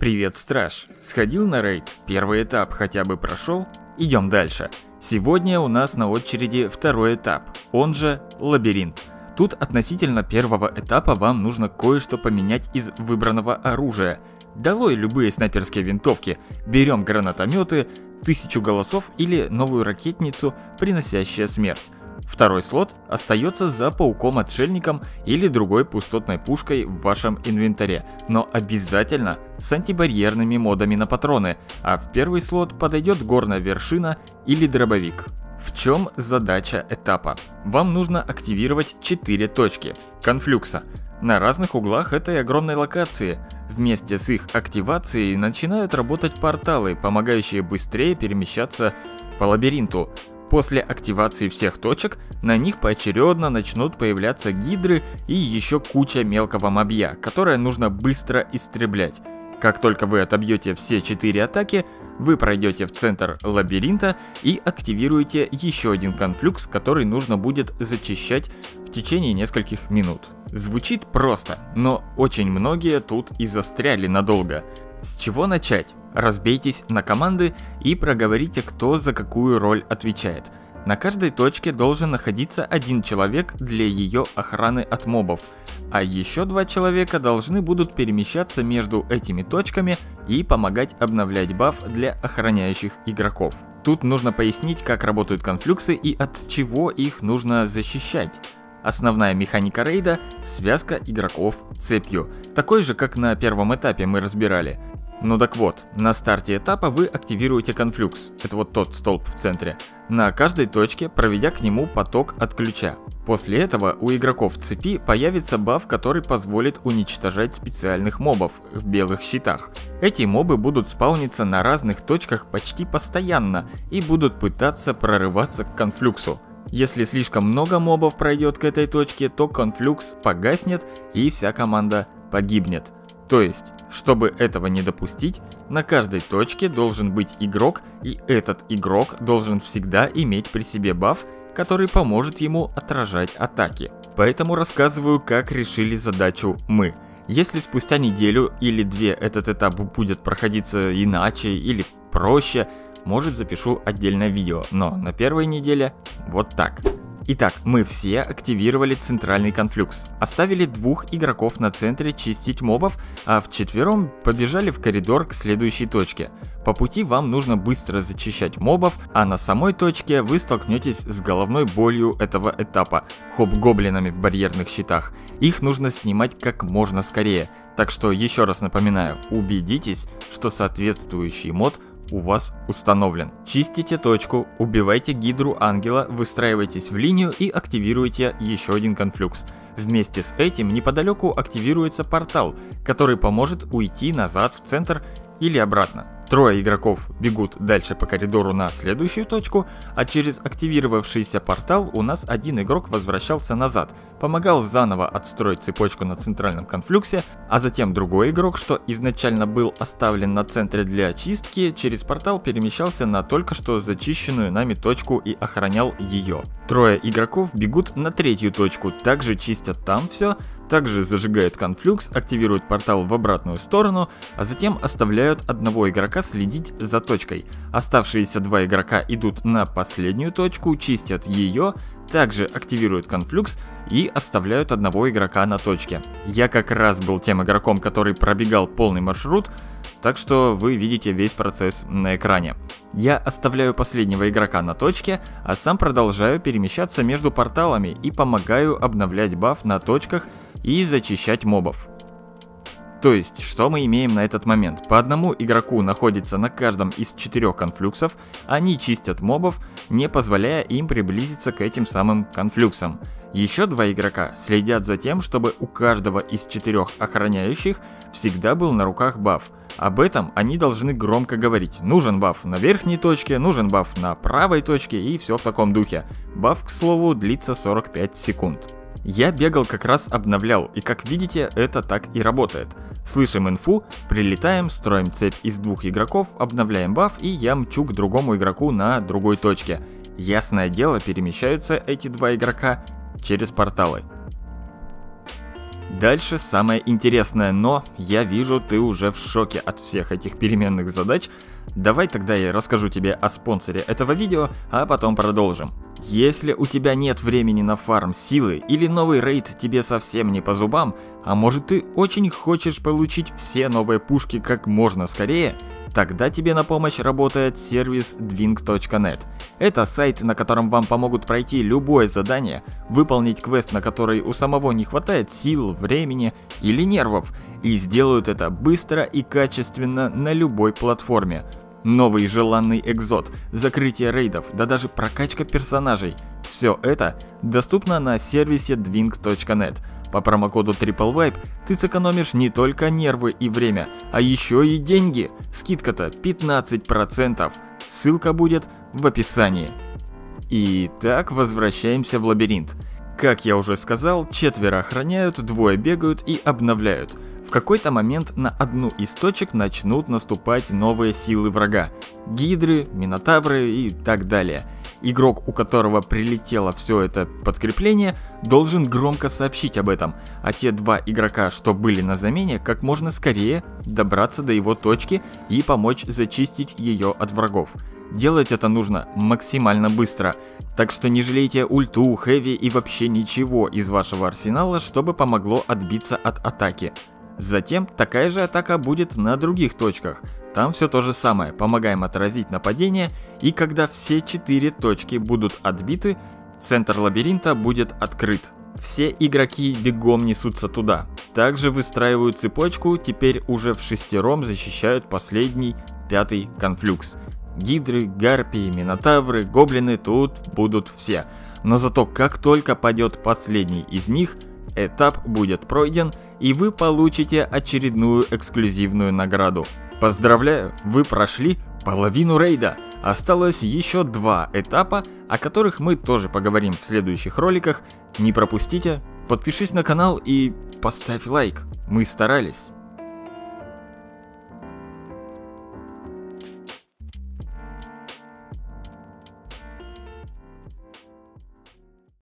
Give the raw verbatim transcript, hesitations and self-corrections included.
Привет, страж! Сходил на рейд? Первый этап хотя бы прошел? Идем дальше. Сегодня у нас на очереди второй этап, он же лабиринт. Тут относительно первого этапа вам нужно кое-что поменять из выбранного оружия. Долой любые снайперские винтовки, берем гранатометы, тысячу голосов или новую ракетницу, приносящая смерть. Второй слот остается за пауком-отшельником или другой пустотной пушкой в вашем инвентаре, но обязательно с антибарьерными модами на патроны, а в первый слот подойдет горная вершина или дробовик. В чем задача этапа? Вам нужно активировать четыре точки конфлюкса на разных углах этой огромной локации. Вместе с их активацией начинают работать порталы, помогающие быстрее перемещаться по лабиринту. После активации всех точек на них поочередно начнут появляться гидры и еще куча мелкого мобья, которое нужно быстро истреблять. Как только вы отобьете все четыре атаки, вы пройдете в центр лабиринта и активируете еще один конфлюкс, который нужно будет зачищать в течение нескольких минут. Звучит просто, но очень многие тут и застряли надолго. С чего начать? Разбейтесь на команды и проговорите, кто за какую роль отвечает. На каждой точке должен находиться один человек для ее охраны от мобов, а еще два человека должны будут перемещаться между этими точками и помогать обновлять баф для охраняющих игроков. Тут нужно пояснить, как работают конфлюксы и от чего их нужно защищать. Основная механика рейда – связка игроков цепью, такой же, как на первом этапе мы разбирали. Ну так вот, на старте этапа вы активируете конфлюкс, это вот тот столб в центре, на каждой точке, проведя к нему поток от ключа. После этого у игроков цепи появится баф, который позволит уничтожать специальных мобов в белых щитах. Эти мобы будут спауниться на разных точках почти постоянно и будут пытаться прорываться к конфлюксу. Если слишком много мобов пройдет к этой точке, то конфлюкс погаснет и вся команда погибнет. То есть, чтобы этого не допустить, на каждой точке должен быть игрок, и этот игрок должен всегда иметь при себе баф, который поможет ему отражать атаки. Поэтому рассказываю, как решили задачу мы. Если спустя неделю или две этот этап будет проходиться иначе или проще, может запишу отдельное видео, но на первой неделе вот так. Итак, мы все активировали центральный конфлюкс, оставили двух игроков на центре чистить мобов, а вчетвером побежали в коридор к следующей точке. По пути вам нужно быстро зачищать мобов, а на самой точке вы столкнетесь с головной болью этого этапа – хоб-гоблинами в барьерных щитах. Их нужно снимать как можно скорее, так что еще раз напоминаю, убедитесь, что соответствующий мод у вас установлен. Чистите точку, убивайте гидру ангела, выстраивайтесь в линию и активируйте еще один конфлюкс. Вместе с этим неподалеку активируется портал, который поможет уйти назад в центр или обратно. Трое игроков бегут дальше по коридору на следующую точку, а через активировавшийся портал у нас один игрок возвращался назад, помогал заново отстроить цепочку на центральном конфлюксе, а затем другой игрок, что изначально был оставлен на центре для очистки, через портал перемещался на только что зачищенную нами точку и охранял ее. Трое игроков бегут на третью точку, также чистят там все, также зажигают конфлюкс, активируют портал в обратную сторону, а затем оставляют одного игрока следить за точкой. Оставшиеся два игрока идут на последнюю точку, чистят ее, также активируют конфлюкс и оставляют одного игрока на точке. Я как раз был тем игроком, который пробегал полный маршрут, так что вы видите весь процесс на экране. Я оставляю последнего игрока на точке, а сам продолжаю перемещаться между порталами и помогаю обновлять баф на точках и зачищать мобов. То есть, что мы имеем на этот момент? По одному игроку находится на каждом из четырех конфлюксов, они чистят мобов, не позволяя им приблизиться к этим самым конфлюксам. Еще два игрока следят за тем, чтобы у каждого из четырех охраняющих всегда был на руках баф. Об этом они должны громко говорить. Нужен баф на верхней точке, нужен баф на правой точке и все в таком духе. Баф, к слову, длится сорок пять секунд. Я бегал как раз обновлял, и как видите, это так и работает. Слышим инфу, прилетаем, строим цепь из двух игроков, обновляем баф, и я мчу к другому игроку на другой точке. Ясное дело, перемещаются эти два игрока через порталы. Дальше самое интересное, но я вижу, ты уже в шоке от всех этих переменных задач. Давай тогда я расскажу тебе о спонсоре этого видео, а потом продолжим. Если у тебя нет времени на фарм силы или новый рейд тебе совсем не по зубам, а может ты очень хочешь получить все новые пушки как можно скорее, тогда тебе на помощь работает сервис двинг точка нет. Это сайт, на котором вам помогут пройти любое задание, выполнить квест, на который у самого не хватает сил, времени или нервов, и сделают это быстро и качественно на любой платформе. Новый желанный экзот, закрытие рейдов, да даже прокачка персонажей. Все это доступно на сервисе двинг точка нет. По промокоду TripleVibe ты сэкономишь не только нервы и время, а еще и деньги. Скидка-то пятнадцать процентов. Ссылка будет в описании. Итак, возвращаемся в лабиринт. Как я уже сказал, четверо охраняют, двое бегают и обновляют. В какой-то момент на одну из точек начнут наступать новые силы врага. Гидры, минотавры и так далее. Игрок, у которого прилетело все это подкрепление, должен громко сообщить об этом, а те два игрока, что были на замене, как можно скорее добраться до его точки и помочь зачистить ее от врагов. Делать это нужно максимально быстро, так что не жалейте ульту, хэви и вообще ничего из вашего арсенала, чтобы помогло отбиться от атаки. Затем такая же атака будет на других точках. Там все то же самое, помогаем отразить нападение, и когда все четыре точки будут отбиты, центр лабиринта будет открыт. Все игроки бегом несутся туда. Также выстраивают цепочку, теперь уже в шестером защищают последний, пятый конфлюкс. Гидры, гарпии, минотавры, гоблины тут будут все. Но зато как только падет последний из них, этап будет пройден, и вы получите очередную эксклюзивную награду. Поздравляю, вы прошли половину рейда. Осталось еще два этапа, о которых мы тоже поговорим в следующих роликах. Не пропустите, подпишись на канал и поставь лайк. Мы старались.